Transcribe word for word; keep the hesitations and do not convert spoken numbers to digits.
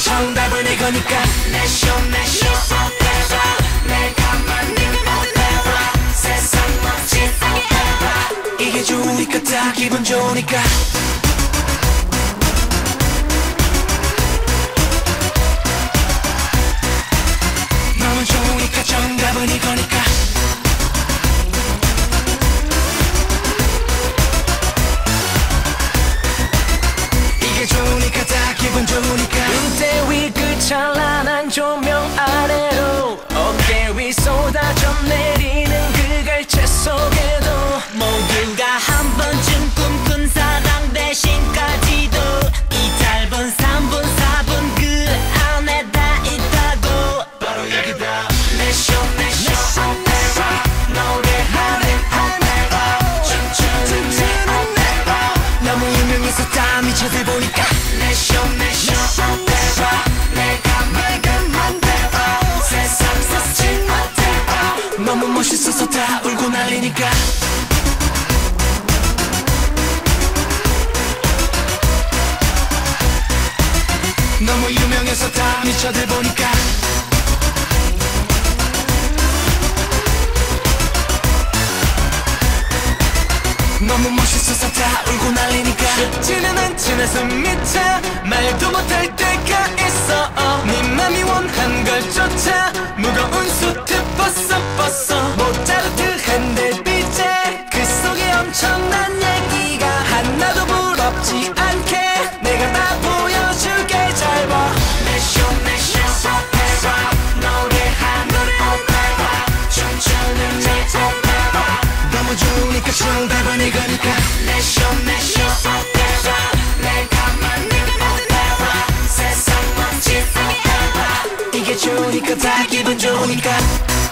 정답은 이거니까 내쇼 내쇼 opera 내가 만든 opera 세상 멋진 opera 이게 좋으니까 다 기분 좋으니까 너무 좋으니까 정답은 이거니까 이게 좋으니까 다 기분 좋으니까 무대 위 그 찬란한 조명 아래로 어깨 위 쏟아져 내리는 그 갈채 속에도 모두가 한 번쯤 꿈꾼 사랑 대신까지도 이 짧은 삼 분 사 분 그 안에 다 있다고 바로 여기다 내쇼 내쇼 opera 노래하는 opera 춤추는 내 opera 너무 유명해서 다 미쳐들보니까 내쇼 내쇼 opera 내가 만든 opera 세상 멋진 opera 너무 멋있어서 다 울고 난리니까 너무 유명해서 다 미쳐들보니까 너무 멋있어서 다 울고 난리니까 쉽지는 않지만 숨미쳐 말도 못할 때가 있어 네 맘이 원한 걸 쫓아 무거운 수트 벗어 벗어 모차르트한 달빛에 그 속에 엄청난 얘기가 하나도 부럽지 않게 내가 다 보여줄게 잘 봐 내쇼 내쇼 opera 노래하는 opera 춤추는 내 opera 너무 좋으니까 정답은 이거니까 내쇼 내쇼 opera 내가 만든 opera 세상 멋진 opera 이게 좋으니까 다 기분 좋으니까